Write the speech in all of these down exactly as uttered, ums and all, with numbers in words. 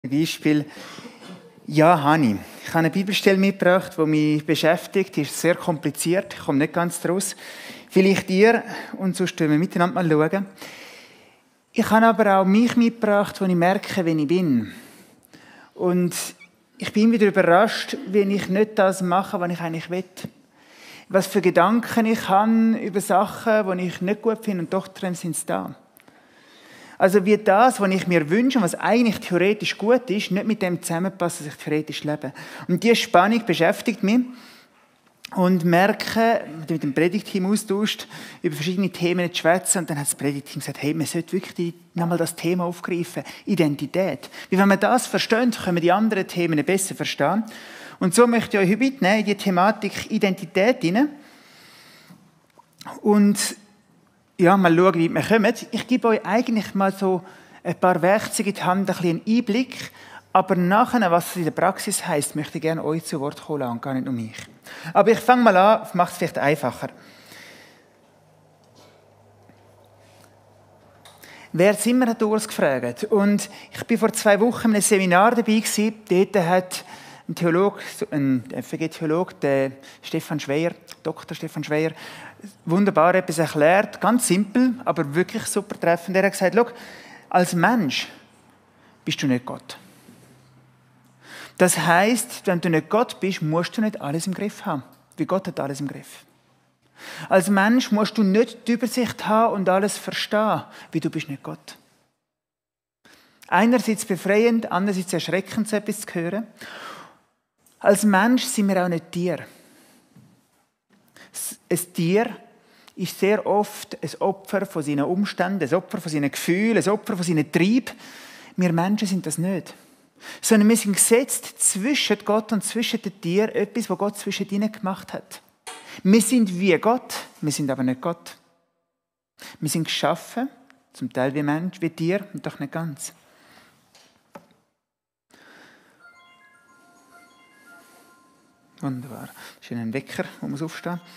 Beispiel, ja, Hani. Ich habe eine Bibelstelle mitgebracht, die mich beschäftigt. Die ist sehr kompliziert, ich komme nicht ganz draus. Vielleicht ihr und sonst schauen wir miteinander mal schauen. Ich habe aber auch mich mitgebracht, wo ich merke, wen ich bin. Und ich bin wieder überrascht, wenn ich nicht das mache, was ich eigentlich will. Was für Gedanken ich habe über Sachen, die ich nicht gut finde, und doch sind sie da. Also wie das, was ich mir wünsche, was eigentlich theoretisch gut ist, nicht mit dem zusammenpasst, was ich theoretisch lebe. Und diese Spannung beschäftigt mich und merke, mit dem Predigtteam austauscht, über verschiedene Themen zu schwätzen, und dann hat das Predigtteam gesagt, hey, man sollte wirklich nochmal das Thema aufgreifen, Identität. Weil wenn man das versteht, können wir die anderen Themen besser verstehen. Und so möchte ich euch heute mitnehmen in die Thematik Identität hinein. Und ja, mal schauen, wie wir kommen. Ich gebe euch eigentlich mal so ein paar Werkzeuge in die Hand, ein bisschen einen Einblick. Aber nachher, was es in der Praxis heisst, möchte ich gerne euch zu Wort kommen lassen, gar nicht nur mich. Aber ich fange mal an, mache es vielleicht einfacher. Wer sind wir, hat Urs gefragt. Und ich war vor zwei Wochen in einem Seminar dabei gewesen. Dort hat ein Theologe, ein F G-Theologe, der Stefan Schweier, Doktor Stefan Schweier, wunderbar etwas erklärt, ganz simpel, aber wirklich super treffend. Er hat gesagt, schau, als Mensch bist du nicht Gott. Das heisst, wenn du nicht Gott bist, musst du nicht alles im Griff haben, wie Gott hat alles im Griff. Als Mensch musst du nicht die Übersicht haben und alles verstehen, wie du bist nicht Gott. Einerseits befreiend, andererseits erschreckend, so etwas zu hören. Als Mensch sind wir auch nicht Tiere. Ein Tier ist sehr oft ein Opfer von seinen Umständen, ein Opfer von seinen Gefühlen, ein Opfer von seinen Trieben. Wir Menschen sind das nicht. Sondern wir sind gesetzt zwischen Gott und zwischen den Tieren, etwas, was Gott zwischen ihnen gemacht hat. Wir sind wie Gott, wir sind aber nicht Gott. Wir sind geschaffen, zum Teil wie Mensch, wie Tier, und doch nicht ganz. Wunderbar. Das ist ein Wecker, wo man aufstehen muss.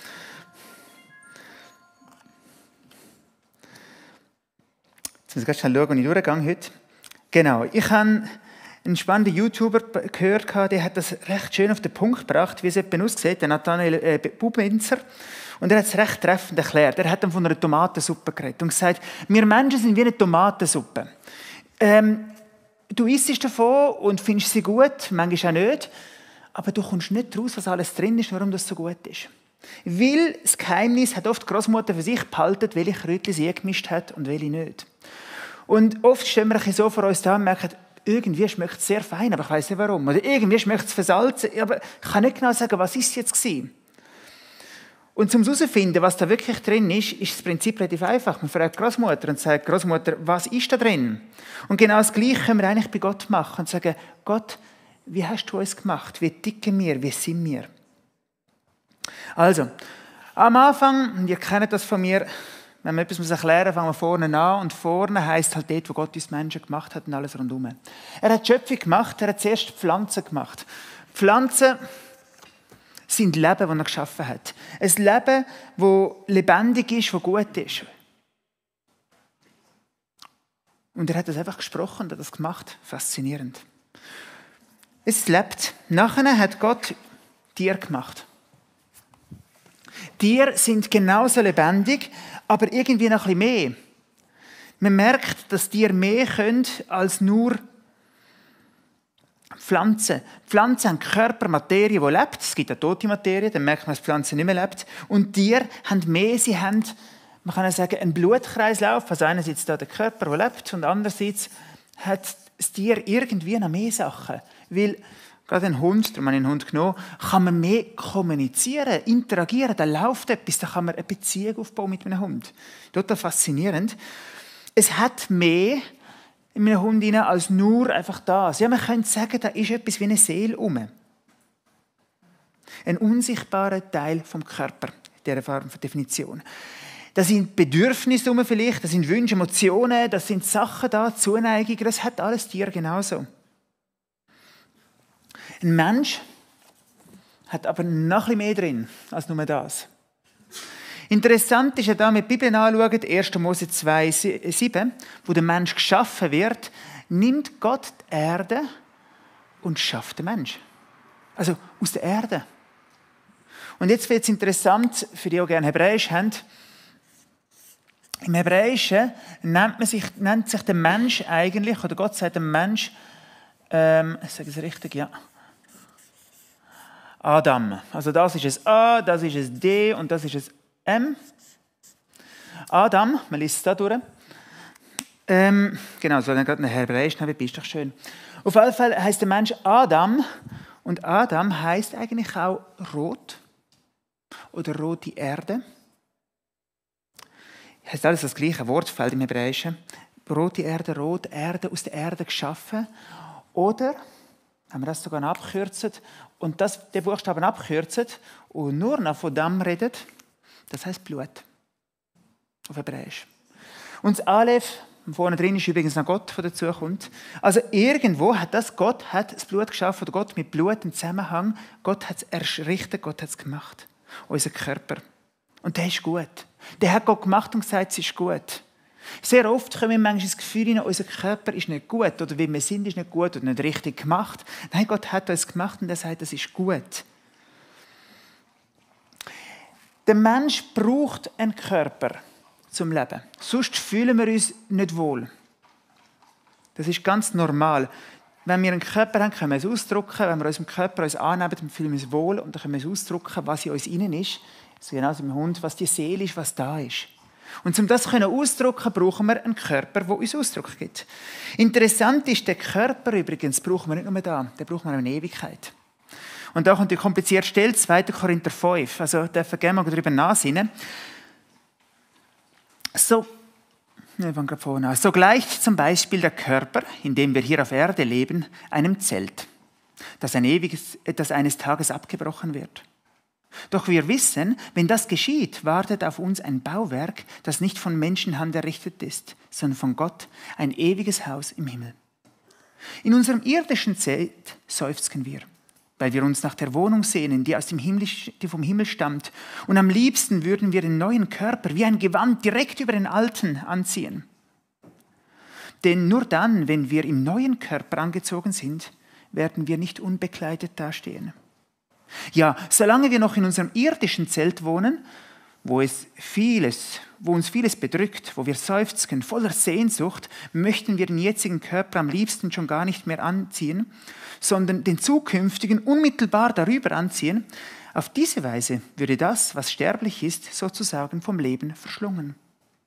Jetzt muss ich schnell schauen, wo ich durchgehe heute. Genau, ich habe einen spannenden YouTuber gehört, der hat das recht schön auf den Punkt gebracht, wie es etwa aussieht, der Nathanael äh, Bubenzer. Und er hat es recht treffend erklärt. Er hat dann von einer Tomatensuppe geredet und gesagt, wir Menschen sind wie eine Tomatensuppe. Ähm, du isst davon und findest sie gut, manchmal auch nicht. Aber du kommst nicht raus, was alles drin ist, warum das so gut ist. Weil das Geheimnis hat oft die Großmutter für sich behalten, welche Kräutchen sie gemischt hat und welche nicht. Und oft stehen wir so vor uns da und merken, irgendwie schmeckt es sehr fein, aber ich weiss nicht warum. Oder irgendwie schmeckt es versalzen, aber ich kann nicht genau sagen, was ist es jetzt gewesen. Und um herauszufinden, was da wirklich drin ist, ist das Prinzip relativ einfach. Man fragt die Großmutter und sagt, Großmutter, was ist da drin? Und genau das Gleiche können wir eigentlich bei Gott machen und sagen, Gott, wie hast du uns gemacht? Wie ticken wir? Wie sind wir? Also, am Anfang, und ihr kennt das von mir, wenn wir etwas erklären muss, fangen wir vorne an. Und vorne heisst halt dort, wo Gott uns Menschen gemacht hat und alles rundherum. Er hat die Schöpfung gemacht, er hat zuerst Pflanzen gemacht. Pflanzen sind Leben, das er geschaffen hat. Ein Leben, das lebendig ist, das gut ist. Und er hat das einfach gesprochen und hat das gemacht. Faszinierend. Es lebt. Nachher hat Gott Tiere gemacht. Tiere sind genauso lebendig, aber irgendwie noch ein bisschen mehr. Man merkt, dass Tiere mehr können als nur Pflanzen. Pflanzen haben Körper, Materie, die lebt. Es gibt eine tote Materie, dann merkt man, dass Pflanzen nicht mehr lebt. Und Tiere haben mehr, sie haben, man kann sagen, einen Blutkreislauf. Also einerseits da der Körper, der lebt, und andererseits hat das Tier irgendwie noch mehr Sachen. Weil gerade ein Hund, darum habe ich einen Hund genommen, kann man mehr kommunizieren, interagieren, da läuft etwas, da kann man eine Beziehung aufbauen mit einem Hund. Total faszinierend. Es hat mehr in einem Hund rein, als nur einfach das. Ja, man könnte sagen, da ist etwas wie eine Seele rum. Ein unsichtbarer Teil vom Körper, in dieser Form von Definition. Da sind Bedürfnisse rum vielleicht, da sind Wünsche, Emotionen, da sind Sachen da, Zuneigung, das hat alles Tier genauso. Ein Mensch hat aber noch ein bisschen mehr drin als nur das. Interessant ist ja da, mit der Bibel anschauen, erster Mose zwei, sieben, wo der Mensch geschaffen wird, nimmt Gott Erde und schafft den Mensch. Also aus der Erde. Und jetzt wird es interessant, für die, die gerne Hebräisch haben. Im Hebräischen nennt, man sich, nennt sich der Mensch eigentlich, oder Gott sagt dem Mensch, ähm, ich sage es richtig, ja, Adam. Also das ist ein A, das ist ein D und das ist ein M. Adam, man liest es da durch. Ähm, genau, so dann gerade ein Hebräisch, wie bist du doch schön. Auf jeden Fall heißt der Mensch Adam und Adam heißt eigentlich auch rot oder rote Erde. Das ist alles das gleiche Wortfeld im Hebräischen. Rote Erde, rot, Erde, aus der Erde geschaffen. Oder, wenn wir das sogar abkürzen und das, den Buchstaben abkürzen und nur noch von dem redet, das heißt Blut. Auf Hebräisch. Und das Aleph, vorne drin ist übrigens noch Gott, der dazu kommt. Also irgendwo hat das Gott hat das Blut geschaffen, oder Gott mit Blut im Zusammenhang. Gott hat es errichtet, Gott hat es gemacht. Unser Körper. Und der ist gut. Der hat Gott gemacht und gesagt, es ist gut. Sehr oft kommen wir manchmal das Gefühl hinein, unser Körper ist nicht gut oder wie wir sind, ist nicht gut oder nicht richtig gemacht. Nein, Gott hat uns gemacht und er sagt, es ist gut. Der Mensch braucht einen Körper zum Leben. Sonst fühlen wir uns nicht wohl. Das ist ganz normal. Wenn wir einen Körper haben, können wir es ausdrücken. Wenn wir unseren Körper uns annehmen, dann fühlen wir uns wohl und dann können wir es ausdrücken, was in uns innen ist. So genauso im Hund, was die Seele ist, was da ist. Und um das auszudrücken, brauchen wir einen Körper, der uns Ausdruck gibt. Interessant ist, der Körper übrigens brauchen wir nicht nur da, den brauchen wir in Ewigkeit. Und da kommt die komplizierte Stelle, zweiter Korinther fünf. Also dürfen wir gerne mal darüber nachsinnen. So, wir fangen gerade vorne an. So gleicht zum Beispiel der Körper, in dem wir hier auf Erde leben, einem Zelt, das, ein ewiges, das eines Tages abgebrochen wird. Doch wir wissen, wenn das geschieht, wartet auf uns ein Bauwerk, das nicht von Menschenhand errichtet ist, sondern von Gott, ein ewiges Haus im Himmel. In unserem irdischen Zelt seufzen wir, weil wir uns nach der Wohnung sehnen, die, aus dem Himmel, die vom Himmel stammt. Und am liebsten würden wir den neuen Körper wie ein Gewand direkt über den alten anziehen. Denn nur dann, wenn wir im neuen Körper angezogen sind, werden wir nicht unbekleidet dastehen. Ja, solange wir noch in unserem irdischen Zelt wohnen, wo, es vieles, wo uns vieles bedrückt, wo wir seufzen, voller Sehnsucht, möchten wir den jetzigen Körper am liebsten schon gar nicht mehr anziehen, sondern den zukünftigen unmittelbar darüber anziehen. Auf diese Weise würde das, was sterblich ist, sozusagen vom Leben verschlungen.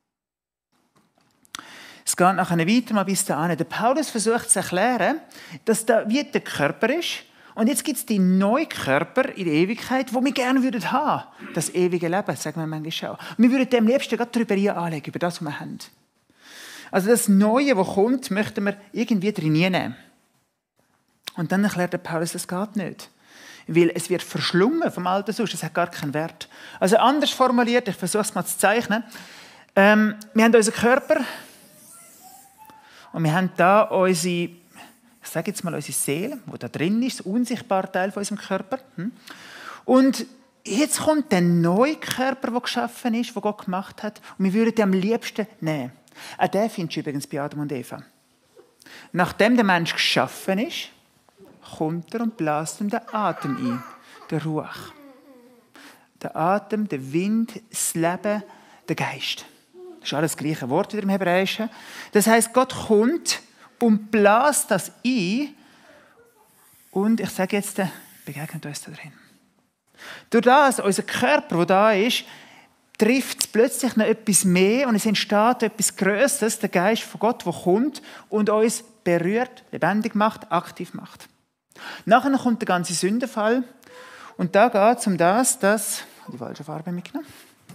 Es geht nachher weiter mal bis dahin. Der Paulus versucht zu erklären, dass da wie der Körper ist. Und jetzt gibt es die neuen Körper in der Ewigkeit, die wir gerne würden haben. Das ewige Leben, sagen wir manchmal auch. Wir würden dem liebsten gerade darüber anlegen, über das, was wir haben. Also das Neue, das kommt, möchten wir irgendwie drin nehmen. Und dann erklärt der Paulus, das geht nicht. Weil es wird verschlungen vom Alten sonst, das hat gar keinen Wert. Also anders formuliert, ich versuche es mal zu zeichnen. Ähm, wir haben unseren Körper und wir haben da unsere... Ich sage jetzt mal unsere Seele, die da drin ist, das unsichtbare Teil von unserem Körper. Und jetzt kommt der neue Körper, der geschaffen ist, den Gott gemacht hat. Und wir würden den am liebsten nehmen. Auch den findest du übrigens bei Adam und Eva. Nachdem der Mensch geschaffen ist, kommt er und bläst ihm den Atem ein. Der Ruach. Der Atem, der Wind, das Leben, der Geist. Das ist alles das gleiche Wort wieder im Hebräischen. Das heisst, Gott kommt und bläst das ein und ich sage jetzt, begegnet uns da drin. Durch das, unser Körper, der da ist, trifft es plötzlich noch etwas mehr und es entsteht etwas Größeres, der Geist von Gott, der kommt und uns berührt, lebendig macht, aktiv macht. Nachher kommt der ganze Sündenfall und da geht es um das, dass... Ich habe die falsche Farbe mitgenommen.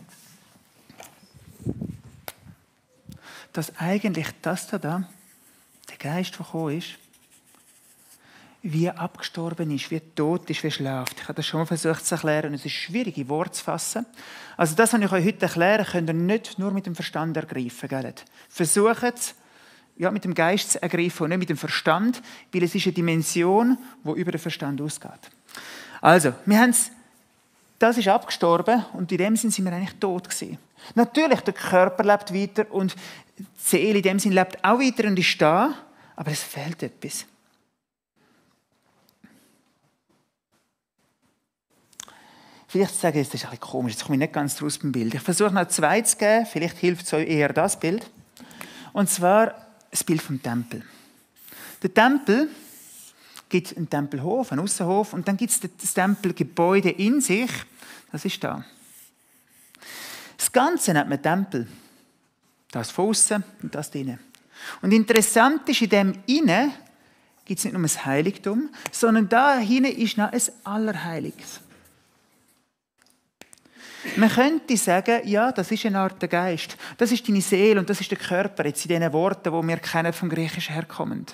Dass eigentlich das da, da der Geist, der gekommen ist, wie abgestorben ist, wie tot ist, wie schläft. Ich habe das schon mal versucht zu erklären und es ist schwierig, in Worte zu fassen. Also das, was ich euch heute erkläre, könnt ihr nicht nur mit dem Verstand ergreifen. Gell? Versucht es, ja, mit dem Geist zu ergreifen und nicht mit dem Verstand, weil es ist eine Dimension, die über den Verstand ausgeht. Also, wir haben es, das ist abgestorben und in dem Sinn sind wir eigentlich tot gewesen. Natürlich, der Körper lebt weiter und die Seele in dem Sinn lebt auch weiter und ist da, aber es fehlt etwas. Vielleicht sagen, das ist ein bisschen komisch, jetzt komme ich nicht ganz draus beim Bild. Ich versuche noch zwei zu geben, vielleicht hilft es euch eher das Bild. Und zwar das Bild vom Tempel. Der Tempel gibt einen Tempelhof, einen Aussenhof, und dann gibt es das Tempelgebäude in sich. Das ist da. Das Ganze nennt man Tempel. Das von außen und das drinnen. Und interessant ist, in dem Innen gibt es nicht nur ein Heiligtum, sondern da hinten ist noch ein Allerheiliges. Man könnte sagen, ja, das ist eine Art der Geist. Das ist deine Seele und das ist der Körper, jetzt in diesen Worten, die wir kennen vom Griechischen herkommen.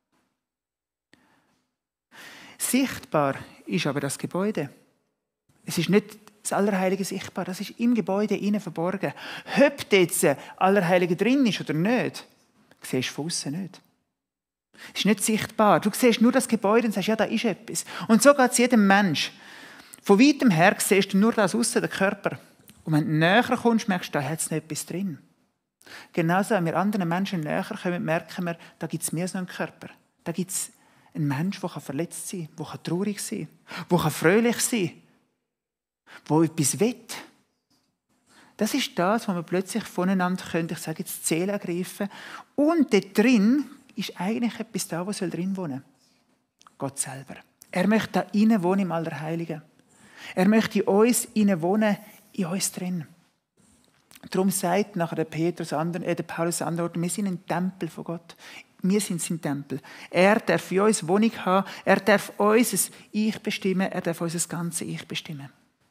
Sichtbar ist aber das Gebäude. Es ist nicht das Allerheilige sichtbar, das ist im Gebäude innen verborgen. Ob jetzt das Allerheilige drin ist oder nicht, siehst du von außen nicht. Es ist nicht sichtbar. Du siehst nur das Gebäude und sagst, ja, da ist etwas. Und so geht es jedem Mensch. Von weitem her siehst du nur das aussen, den Körper. Und wenn du näher kommst, merkst du, da hat es noch etwas drin. Genauso, wenn wir anderen Menschen näher kommen, merken wir, da gibt es mehr als noch einen Körper. Da gibt es einen Menschen, der verletzt sein kann, der traurig sein kann, der fröhlich sein kann, der etwas will. Das ist das, was wir plötzlich voneinander können, ich sage jetzt, die Seele ergreifen. Und dort drin ist eigentlich etwas da, was drin wohnen soll. Gott selber. Er möchte da innen wohnen im Allerheiligen. Er möchte in uns innen wohnen, in uns drin. Darum sagt nachher der Petrus, äh, der Paulus an anderen Orten, wir sind ein Tempel von Gott. Wir sind sein Tempel. Er darf für uns Wohnung haben, er darf unser Ich bestimmen, er darf unser ganzes Ich bestimmen.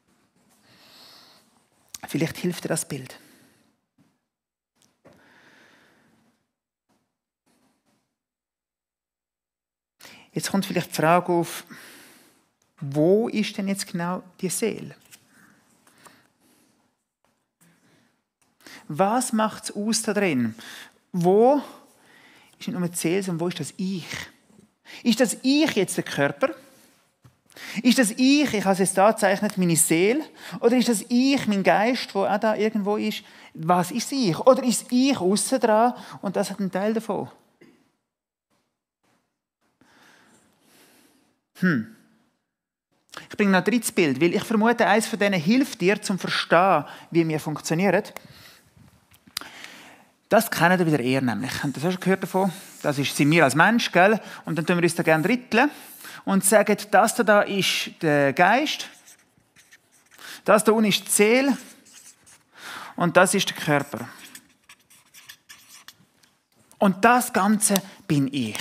Vielleicht hilft dir das Bild. Jetzt kommt vielleicht die Frage auf, wo ist denn jetzt genau die Seele? Was macht es aus da drin? Wo ist nicht nur die Seele, sondern wo ist das Ich? Ist das Ich jetzt der Körper? Ist das Ich, ich habe es jetzt da gezeichnet, meine Seele? Oder ist das Ich, mein Geist, der auch da irgendwo ist? Was ist das Ich? Oder ist das Ich aussen dran und das hat einen Teil davon? Hm. Ich bringe noch ein drittes Bild, weil ich vermute, eines von denen hilft dir, zum Verstehen, wie wir funktionieren. Das kennen wir wieder eher nämlich. Habt ihr das schon gehört davon? Das ist, sind wir als Mensch, gell? Und dann tun wir uns da gerne dritteln und sagen, das da ist der Geist, das da unten ist die Seele und das ist der Körper. Und das Ganze bin ich.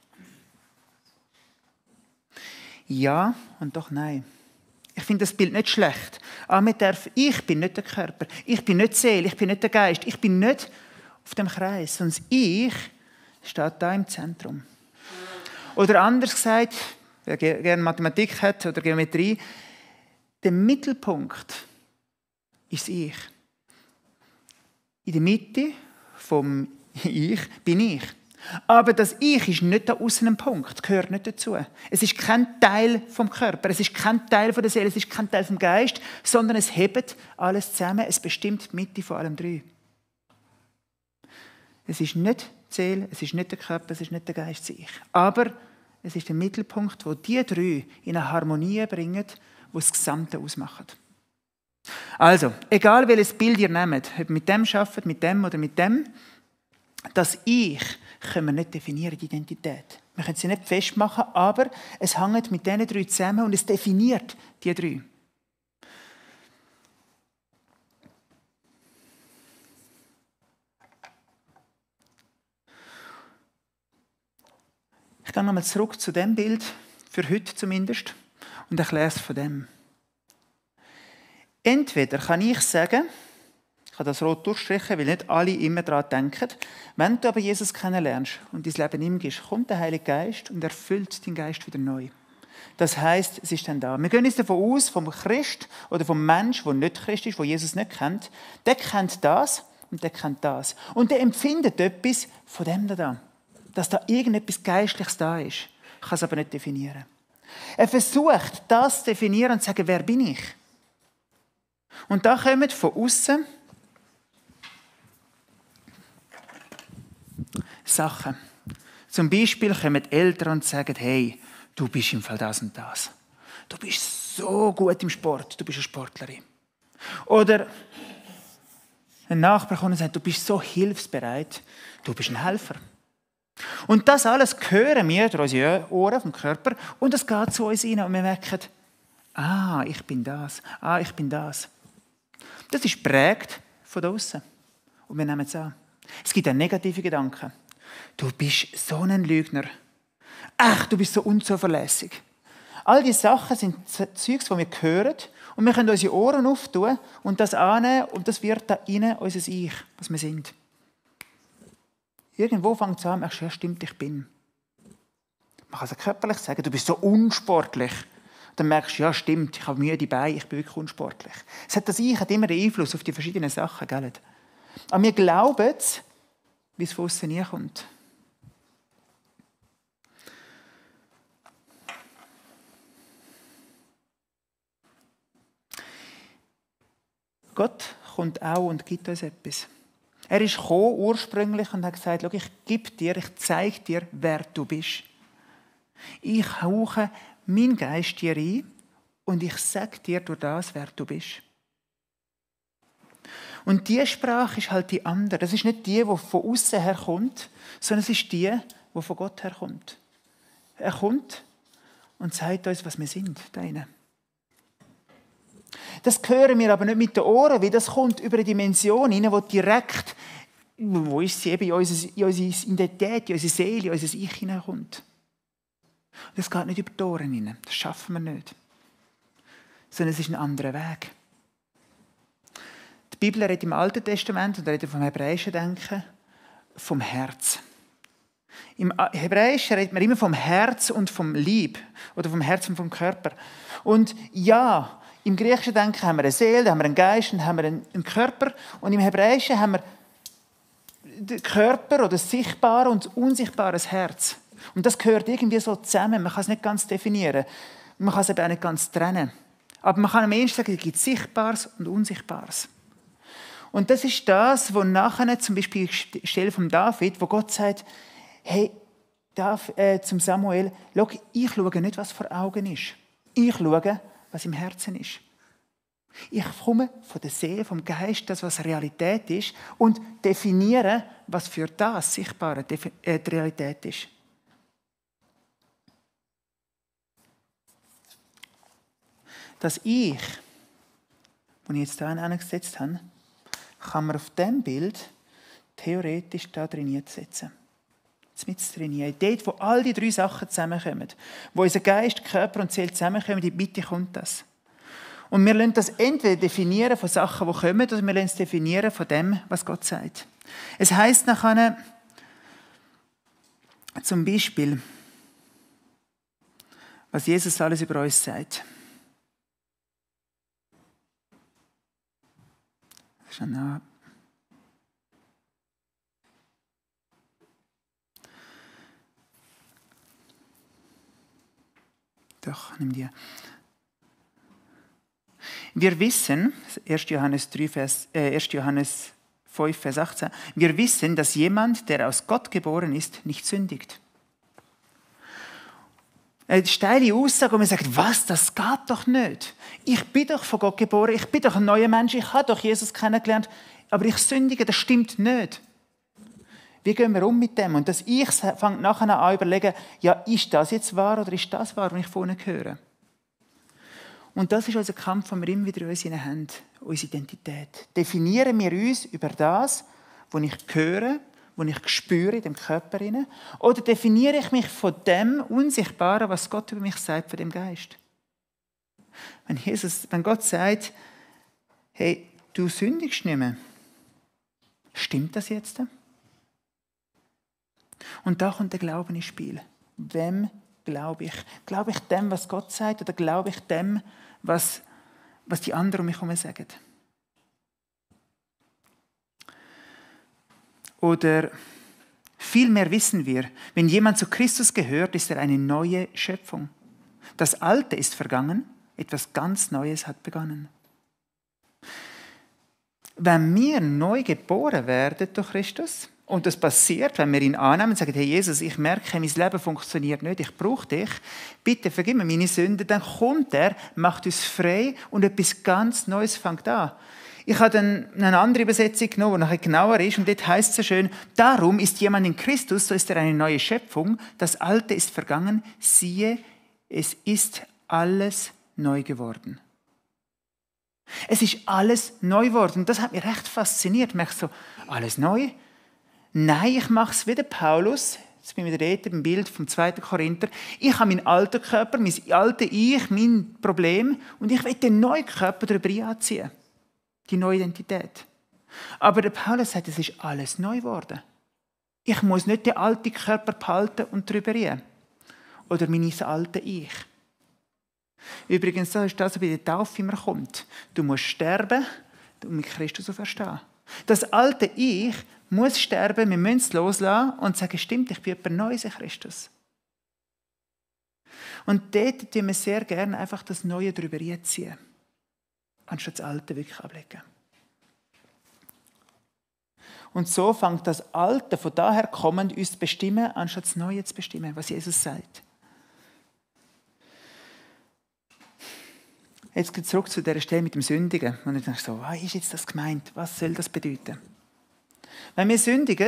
Ja und doch nein. Ich finde das Bild nicht schlecht. Aber man darf, ich bin nicht der Körper, ich bin nicht die Seele, ich bin nicht der Geist, ich bin nicht auf dem Kreis, sondern das Ich steht da im Zentrum. Oder anders gesagt, wer gerne Mathematik hat oder Geometrie, der Mittelpunkt ist das Ich. In der Mitte vom Ich bin ich. Aber das Ich ist nicht da außen ein Punkt, gehört nicht dazu. Es ist kein Teil vom Körper, es ist kein Teil von der Seele, es ist kein Teil vom Geist, sondern es hebt alles zusammen, es bestimmt die Mitte von allem drei. Es ist nicht die Seele, es ist nicht der Körper, es ist nicht der Geist, das Ich. Aber es ist der Mittelpunkt, wo die drei in eine Harmonie bringen, wo das Gesamte ausmacht. Also, egal welches Bild ihr nehmt, ob mit dem arbeitet, mit dem oder mit dem, das Ich können wir nicht definieren, die Identität. Wir können sie nicht festmachen, aber es hängt mit diesen drei zusammen und es definiert die drei. Ich gehe nochmal zurück zu dem Bild, für heute zumindest, und erkläre es von dem. Entweder kann ich sagen, ich habe das rot durchstrichen, weil nicht alle immer daran denken, wenn du aber Jesus kennenlernst und dein Leben ihm gibst, kommt der Heilige Geist und erfüllt deinen Geist wieder neu. Das heisst, es ist dann da. Wir gehen uns davon aus, vom Christ oder vom Mensch, der nicht Christ ist, der Jesus nicht kennt, der kennt das und der kennt das. Und der empfindet etwas von dem da. Dass da irgendetwas Geistliches da ist. Ich kann es aber nicht definieren. Er versucht, das zu definieren und zu sagen, wer bin ich? Und da kommen von außen Sachen. Zum Beispiel kommen Eltern und sagen, hey, du bist im Fall das und das. du bist so gut im Sport, du bist eine Sportlerin. Oder ein Nachbar kommt und sagt, du bist so hilfsbereit, du bist ein Helfer. Und das alles hören wir durch unsere Ohren vom Körper und es geht zu uns rein und wir merken, ah, ich bin das, ah, ich bin das. Das ist prägt von außen und wir nehmen es an. Es gibt auch negative Gedanken. Du bist so ein Lügner. Ach, du bist so unzuverlässig. All diese Sachen sind Zeugs, die wir hören und wir können unsere Ohren auftun und das annehmen und das wird da rein unser Ich, was wir sind. Irgendwo fängt es an, merkst du, ja stimmt, ich bin. Man kann es körperlich sagen, du bist so unsportlich. Dann merkst du, ja stimmt, ich habe müde Beine, ich bin wirklich unsportlich. Es hat das Ich hat immer einen Einfluss auf die verschiedenen Sachen, gell? Aber wir glauben es, wie es von außen nie kommt. Gott kommt auch und gibt uns etwas. Er ist gekommen, ursprünglich und hat gesagt, schau, ich gebe dir, ich zeige dir, wer du bist. Ich hauche meinen Geist dir ein und ich sage dir durch das, wer du bist. Und diese Sprache ist halt die andere. Das ist nicht die, die von außen herkommt, sondern es ist die, die von Gott herkommt. Er kommt und sagt uns, was wir sind. Da drinnen. Das hören wir aber nicht mit den Ohren, weil das kommt über eine Dimension hinein, die direkt, wo ist sie, eben in unsere, in unsere Identität, in unsere Seele, in unser Ich hineinkommt. Das geht nicht über die Ohren hinein, das schaffen wir nicht. Sondern es ist ein anderer Weg. Die Bibel redet im Alten Testament und redet vom hebräischen Denken, vom Herz. Im Hebräischen redet man immer vom Herz und vom Lieb oder vom Herz und vom Körper. Und ja, im griechischen Denken haben wir eine Seele, haben wir einen Geist und haben wir einen Körper. Und im Hebräischen haben wir den Körper oder das sichtbare und das unsichtbare Herz. Und das gehört irgendwie so zusammen. Man kann es nicht ganz definieren. Man kann es eben auch nicht ganz trennen. Aber man kann am ehesten sagen, es gibt Sichtbares und Unsichtbares. Und das ist das, wo nachher zum Beispiel die Stelle von David, wo Gott sagt, hey, Dav, äh, zum Samuel, schau, ich schaue nicht, was vor Augen ist. Ich schaue, was im Herzen ist. Ich komme von der Seele, vom Geist, das, was Realität ist, und definiere, was für das Sichtbare die Realität ist. Das Ich, das ich jetzt hier hingesetzt habe, kann man auf diesem Bild theoretisch da drin setzen. Mit trainieren. Dort, wo all die drei Sachen zusammenkommen, wo unser Geist, Körper und Seele zusammenkommen, in die Mitte kommt das. Und wir lassen das entweder definieren von Sachen, die kommen, oder wir lassen es definieren von dem, was Gott sagt. Es heisst nachher zum Beispiel, was Jesus alles über uns sagt. Das ist ein Doch, nimm die. Wir wissen, erster Johannes, drei, Vers, äh, erster Johannes fünf, Vers achtzehn, wir wissen, dass jemand, der aus Gott geboren ist, nicht sündigt. Eine steile Aussage, wo man sagt, was, das geht doch nicht. Ich bin doch von Gott geboren, ich bin doch ein neuer Mensch, ich habe doch Jesus kennengelernt, aber ich sündige, das stimmt nicht. Wie gehen wir um mit dem? Und das Ich fängt nachher an zu überlegen, ja, ist das jetzt wahr oder ist das wahr, was ich vorhin höre? Und das ist unser Kampf, den wir immer wieder in uns haben, unsere Identität. Definieren wir uns über das, was ich höre, was ich spüre in dem Körper? Oder definiere ich mich von dem Unsichtbaren, was Gott über mich sagt, von dem Geist? Wenn, Jesus, wenn Gott sagt, hey, du sündigst nicht mehr, stimmt das jetzt? Und da kommt der Glaube ins Spiel. Wem glaube ich? Glaube ich dem, was Gott sagt, oder glaube ich dem, was, was die anderen um mich herum sagen? Oder vielmehr wissen wir, wenn jemand zu Christus gehört, ist er eine neue Schöpfung. Das Alte ist vergangen, etwas ganz Neues hat begonnen. Wenn wir neu geboren werden durch Christus, Und das passiert, wenn wir ihn annehmen und sagen, hey Jesus, ich merke, mein Leben funktioniert nicht, ich brauche dich. Bitte vergib mir meine Sünden. Dann kommt er, macht uns frei und etwas ganz Neues fängt an. Ich habe dann eine andere Übersetzung genommen, die nachher genauer ist. Und dort heisst es so schön, darum ist jemand in Christus, so ist er eine neue Schöpfung. Das Alte ist vergangen. Siehe, es ist alles neu geworden. Es ist alles neu geworden. Und das hat mich recht fasziniert. Ich merke so, alles neu? Nein, ich mache es wie der Paulus. Jetzt bin ich wieder dort im Bild vom zweiten Korinther. Ich habe meinen alten Körper, mein altes Ich, mein Problem. Und ich will den neuen Körper darüber anziehen. Die neue Identität. Aber der Paulus sagt, es ist alles neu geworden. Ich muss nicht den alten Körper behalten und darüber reden. Oder mein altes Ich. Übrigens, das ist das, was bei der Taufe immer kommt. Du musst sterben und mit Christus auferstehen. Das alte Ich muss sterben, wir müssen es loslassen und sagen, stimmt, ich bin jemand Neues in Christus. Und dort tun wir sehr gerne einfach das Neue darüber ziehen, anstatt das Alte wirklich ablegen. Und so fängt das Alte von daher kommend uns zu bestimmen, anstatt das Neue zu bestimmen, was Jesus sagt. Jetzt geht es zurück zu dieser Stelle mit dem Sündigen. Und ich denke so, was ist jetzt das gemeint? Was soll das bedeuten? Wenn wir sündigen,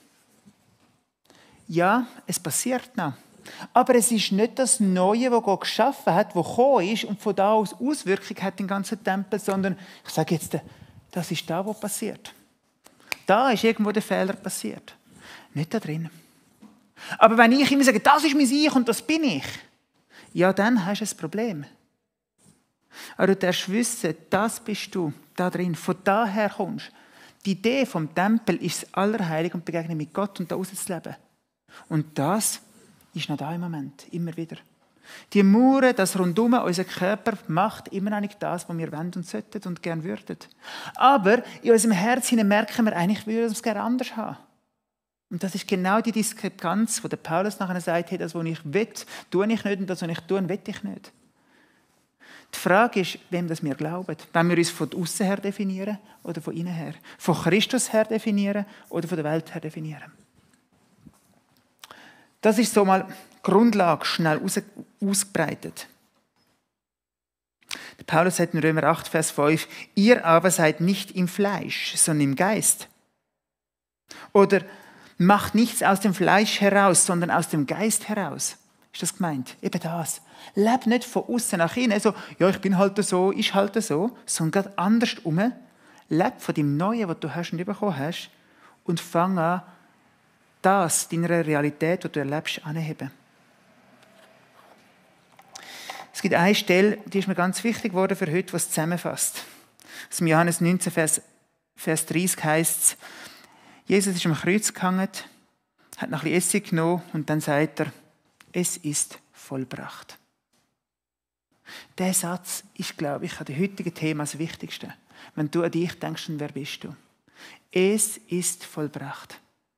ja, es passiert noch. Aber es ist nicht das Neue, das Gott geschaffen hat, das gekommen ist und von da aus Auswirkungen hat im ganzen Tempel, sondern ich sage jetzt, das ist da, was passiert. Da ist irgendwo der Fehler passiert. Nicht da drin. Aber wenn ich immer sage, das ist mein Ich und das bin ich, ja, dann hast du ein Problem. Aber du darfst wissen, das bist du, da drin, von daher kommst du. Die Idee vom Tempel ist das Allerheilige und Begegnung mit Gott und da raus zu leben. Und das ist noch da im Moment, immer wieder. Die Mauern, das Rundum, unser Körper macht immer noch nicht das, was wir wollen und sollten und gerne würden. Aber in unserem Herzen merken wir, eigentlich würden wir es gerne anders haben. Und das ist genau die Diskrepanz, wo der Paulus nachher sagt, hey, das, was ich will, tue ich nicht und das, was ich tue, will ich nicht. Die Frage ist, wem das wir glauben. Wenn wir uns von außen her definieren oder von innen her. Von Christus her definieren oder von der Welt her definieren. Das ist so mal die Grundlage schnell aus, ausgebreitet. Der Paulus sagt in Römer acht, Vers fünf, ihr aber seid nicht im Fleisch, sondern im Geist. Oder macht nichts aus dem Fleisch heraus, sondern aus dem Geist heraus. Ist das gemeint? Eben das. Leb nicht von außen nach innen, so, ja, ich bin halt so, ich halt so, sondern gerade andersrum. Leb von dem Neuen, was du hast und bekommen hast, und fang an, das, deiner Realität, die du erlebst, anzuheben. Es gibt eine Stelle, die ist mir ganz wichtig geworden für heute, was zusammenfasst. Aus dem Johannes neunzehn, Vers, Vers dreißig heisst es, Jesus ist am Kreuz gehangen, hat noch ein bisschen Essig genommen und dann sagt er, es ist vollbracht. Dieser Satz ist, glaube ich, an dem heutigen Thema das Wichtigste. Wenn du an dich denkst, wer bist du? Es ist vollbracht.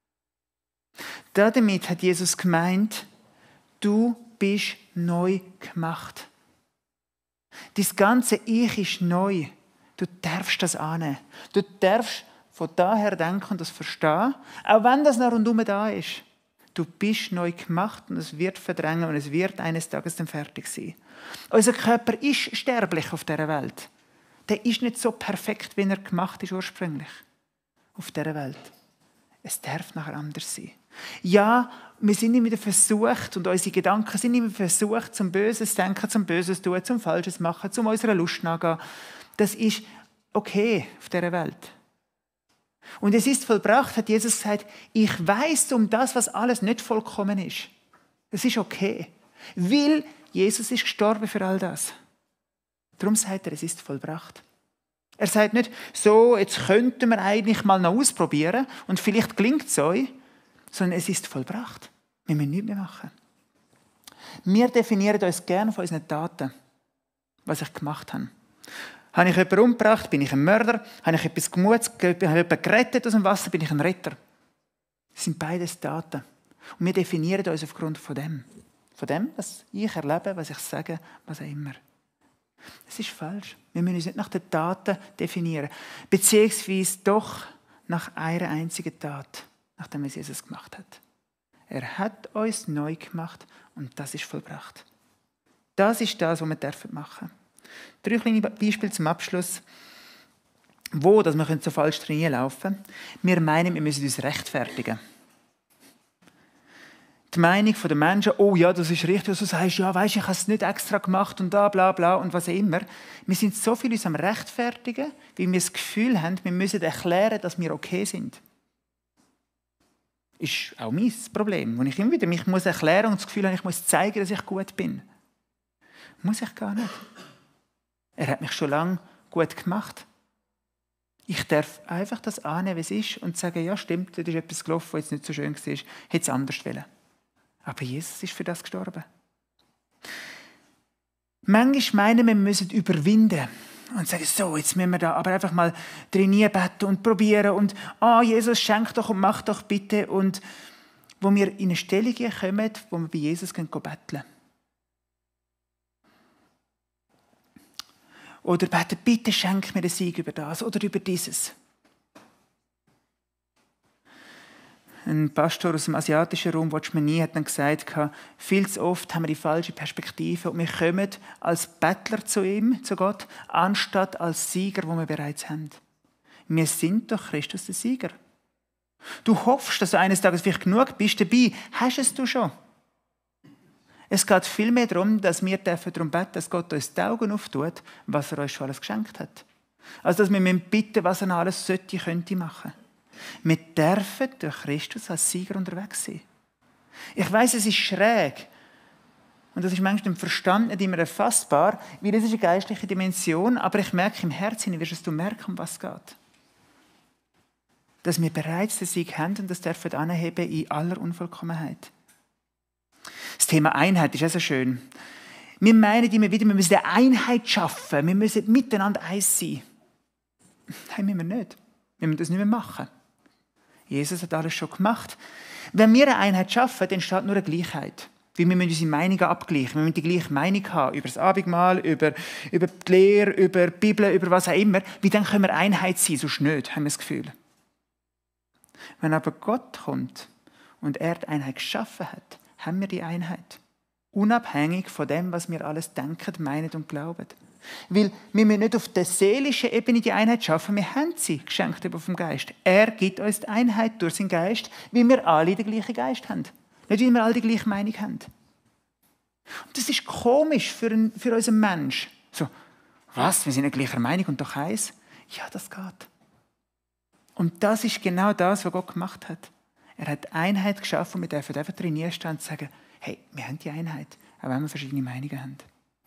Damit hat Jesus gemeint, du bist neu gemacht. Dein ganze Ich ist neu. Du darfst das annehmen. Du darfst von daher denken und das verstehen, auch wenn das noch rundum da ist. Du bist neu gemacht und es wird verdrängen und es wird eines Tages dann fertig sein. Unser Körper ist sterblich auf dieser Welt. Der ist nicht so perfekt, wie er gemacht ist ursprünglich auf dieser Welt. Es darf nachher anders sein. Ja, wir sind immer wieder versucht und unsere Gedanken sind immer versucht, zum Böses denken, zum Böses tun, zum Falsches machen, zum unserer Lust nachgehen. Das ist okay auf dieser Welt. Und es ist vollbracht, hat Jesus gesagt, ich weiß um das, was alles nicht vollkommen ist. Das ist okay. Weil Jesus ist gestorben für all das. Darum sagt er, es ist vollbracht. Er sagt nicht, so, jetzt könnten wir eigentlich mal noch ausprobieren und vielleicht gelingt es euch, sondern es ist vollbracht. Wir müssen nichts mehr machen. Wir definieren uns gerne von unseren Taten, was ich gemacht habe. Habe ich jemanden umgebracht, bin ich ein Mörder. Habe ich etwas gemutet, habe ich jemanden gerettet aus dem Wasser, bin ich ein Retter. Das sind beides Taten. Und wir definieren uns aufgrund von dem. Von dem, was ich erlebe, was ich sage, was auch immer. Das ist falsch. Wir müssen uns nicht nach den Taten definieren. Beziehungsweise doch nach einer einzigen Tat. nachdem es Jesus gemacht hat. Er hat uns neu gemacht und das ist vollbracht. Das ist das, was wir machen dürfen. Drei kleine Beispiele zum Abschluss. Wo dass wir so falsch trainieren laufen. Wir meinen, wir müssen uns rechtfertigen. Die Meinung der Menschen, oh ja, das ist richtig, was du sagst, ja, weisst, ich habe es nicht extra gemacht und da, bla, bla und was auch immer. Wir sind so viel uns am Rechtfertigen, weil wir das Gefühl haben, wir müssen erklären, dass wir okay sind. Ist auch mein Problem, wo ich immer wieder mich muss erklären und das Gefühl habe, ich muss zeigen, dass ich gut bin. Muss ich gar nicht. Er hat mich schon lange gut gemacht. Ich darf einfach das annehmen, wie es ist und sagen, ja stimmt, da ist etwas gelaufen, was jetzt nicht so schön war, hätte es anders wollen. Aber Jesus ist für das gestorben. Manchmal meinen wir, müssen überwinden und sagen, so, jetzt müssen wir da aber einfach mal trainieren, beten und probieren und ah, Jesus, schenk doch und mach doch bitte. Und wo wir in eine Stellung kommen, wo wir bei Jesus gehen, betteln. Oder beten, bitte schenk mir den Sieg über das oder über dieses. Ein Pastor aus dem asiatischen Raum, Watchmanie, hat dann gesagt, viel zu oft haben wir die falsche Perspektive und wir kommen als Bettler zu ihm, zu Gott, anstatt als Sieger, wo wir bereits haben. Wir sind doch Christus der Sieger. Du hoffst, dass du eines Tages vielleicht genug bist, dabei hast es du schon. Es geht vielmehr darum, dass wir darum beten, dass Gott uns die Augen auftut, was er uns schon alles geschenkt hat. Also, dass wir bitten müssen, was er alles sollte, könnte machen. Wir dürfen durch Christus als Sieger unterwegs sein. Ich weiss, es ist schräg. Und das ist manchmal im Verstand nicht immer erfassbar, weil das ist eine geistliche Dimension, aber ich merke im Herzen, wirst du merken, um was es geht. Dass wir bereits den Sieg haben und das dürfen anheben in aller Unvollkommenheit. Das Thema Einheit ist auch so schön. Wir meinen immer wieder, wir müssen eine Einheit schaffen, wir müssen miteinander eins sein. Nein, müssen wir nicht. Wir müssen das nicht mehr machen. Jesus hat alles schon gemacht. Wenn wir eine Einheit schaffen, dann entsteht nur eine Gleichheit. Weil wir müssen unsere Meinungen abgleichen. Wir müssen die gleiche Meinung haben über das Abendmahl, über, über die Lehre, über die Bibel, über was auch immer. Weil dann können wir Einheit sein, sonst nicht, haben wir das Gefühl. Wenn aber Gott kommt und er die Einheit geschaffen hat, haben wir die Einheit. Unabhängig von dem, was wir alles denken, meinen und glauben. Weil wir müssen nicht auf der seelischen Ebene die Einheit schaffen, wir haben sie geschenkt vom Geist. Er gibt uns die Einheit durch seinen Geist, weil wir alle den gleichen Geist haben. Nicht, weil wir alle die gleiche Meinung haben. Und das ist komisch für, einen, für unseren Mensch. So, was, wir sind in gleicher Meinung und doch eins? Ja, das geht. Und das ist genau das, was Gott gemacht hat. Er hat Einheit geschaffen und wir dürfen einfach trainieren stehen und sagen, hey, wir haben die Einheit, auch wenn wir verschiedene Meinungen haben.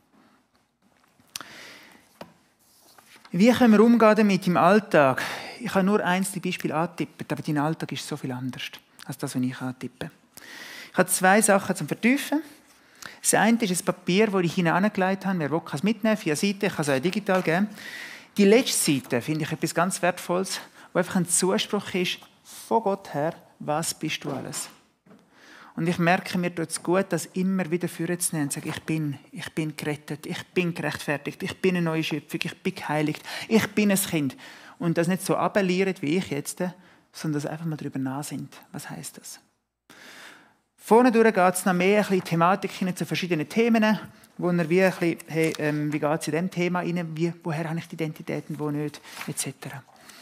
Wie können wir umgehen damit im Alltag? Ich habe nur eins die Beispiel antippen, aber dein Alltag ist so viel anders als das, was ich antippe. Ich habe zwei Sachen zum Vertiefen. Das eine ist ein Papier, das ich hineingelegt habe. Wer will, kann es mitnehmen, vier Seiten, ich kann es auch digital geben. Die letzte Seite finde ich etwas ganz Wertvolles, wo einfach ein Zuspruch ist, von Gott her, was bist du alles? Und ich merke, mir tut es gut, das immer wieder vorzunehmen und zu sagen, ich bin, ich bin gerettet, ich bin gerechtfertigt, ich bin eine neue Schöpfung, ich bin geheiligt, ich bin ein Kind. Und das nicht so abellieren wie ich jetzt, sondern dass einfach mal darüber nachsinnt. Was heisst das? Vorne durch geht es noch mehr ein bisschen Thematik hin zu verschiedenen Themen, wo er wie ein bisschen, hey, ähm, wie geht es in diesem Thema rein, wie, woher habe ich die Identitäten, wo nicht, et cetera.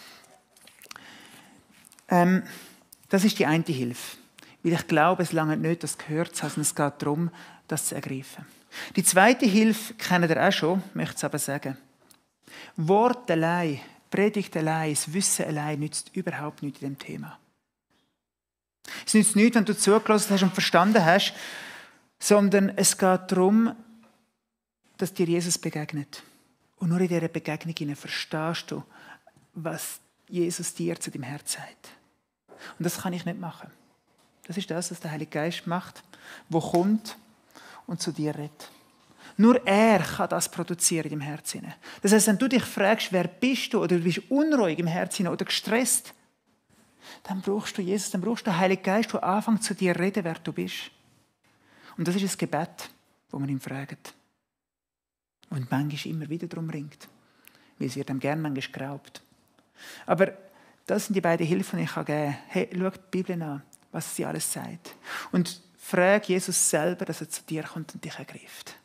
Ähm, das ist die eine Hilfe. Weil ich glaube, es lange nicht, das gehört zu haben, es geht darum, das zu ergreifen. Die zweite Hilfe kennt ihr auch schon, möchte es aber sagen. Wort allein, Predigt allein, das Wissen allein nützt überhaupt nichts in diesem Thema. Es nützt nichts, wenn du zugelassen hast und verstanden hast, sondern es geht darum, dass dir Jesus begegnet. Und nur in dieser Begegnung verstehst du, was Jesus dir zu deinem Herz sagt. Und das kann ich nicht machen. Das ist das, was der Heilige Geist macht, der kommt und zu dir redet. Nur er kann das produzieren im Herzen. Das heisst, wenn du dich fragst, wer bist du, oder du bist unruhig im Herzen oder gestresst, dann brauchst du Jesus, dann brauchst du den Heiligen Geist, der anfängt zu dir reden, wer du bist. Und das ist ein Gebet, das man ihm fragt. Und manchmal immer wieder darum ringt. Weil es wird ihm gerne manchmal geraubt. Aber Das sind die beiden Hilfen, die ich geben kann. Hey, schau die Bibel an, was sie alles sagt. Und frage Jesus selber, dass er zu dir kommt und dich ergreift.